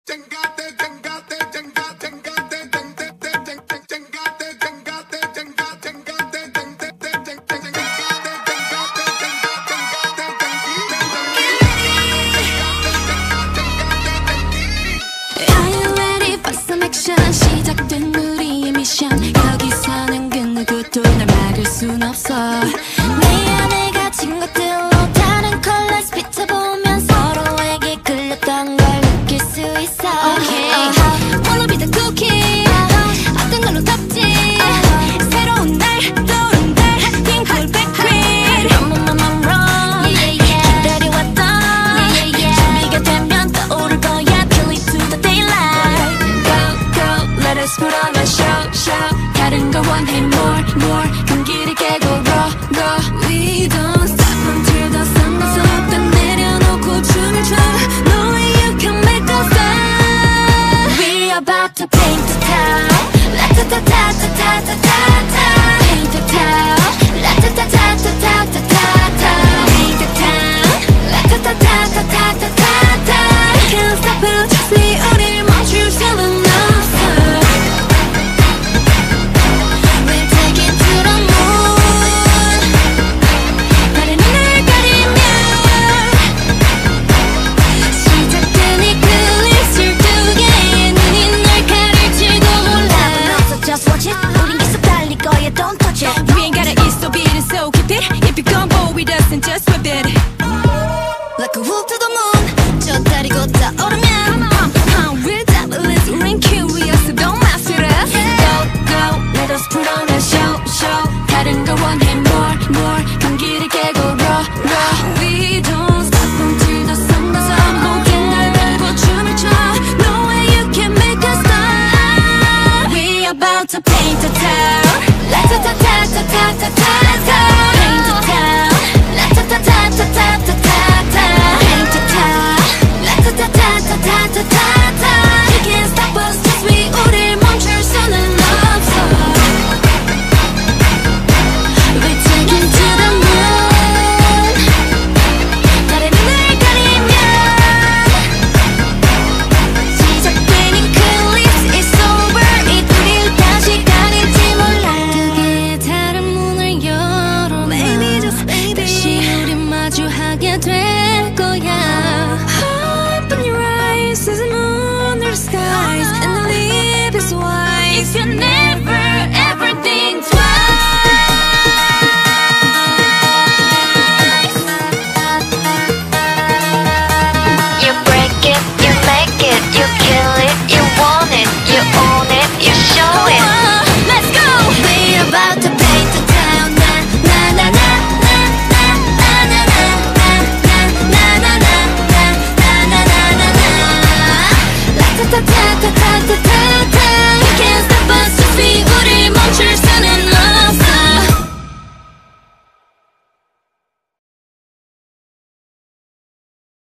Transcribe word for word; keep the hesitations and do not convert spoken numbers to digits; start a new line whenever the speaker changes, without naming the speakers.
시작된 우리의 미션 여기서는 그 누구도 날 막을 순 없어 내 안에 갇힌 것들로 다른 컬러스 비춰보면 서로에게 끌렸던 걸 느낄 수 있어 okay. uh-huh. Wanna be the cool kid uh-huh. 어떤 걸로 덮지 uh-huh. 새로운 날 떠오른 달 핑클 백퀸 I'm on my wrong yeah, yeah. 기다려왔던 yeah, yeah. 준비가 되면 떠오를 거야 till it to the daylight go go let us put on a show show 다른 걸 원해 more more 큰 길을 깨고 raw raw we don't stop until the sun goes up 난 내려놓고 춤을 춰 No way you can make us stop we about to paint the town La-ta-ta-ta-ta-ta-ta-ta-ta paint the town La-ta-ta-ta-ta-ta-ta-ta paint the town La-ta-ta-ta-ta-ta-ta-ta Can't stop it just me 우릴 멈출 수는 없어 Don't touch it. We ain't gotta eat so beat and so keep it. If you come bold with us and just whip it. Like a wolf to the moon. 저 다리 걷다 오르면 pump pump we're devilish we're incurious so don't mess with us. Go go let us put on a show show 다른 걸 원해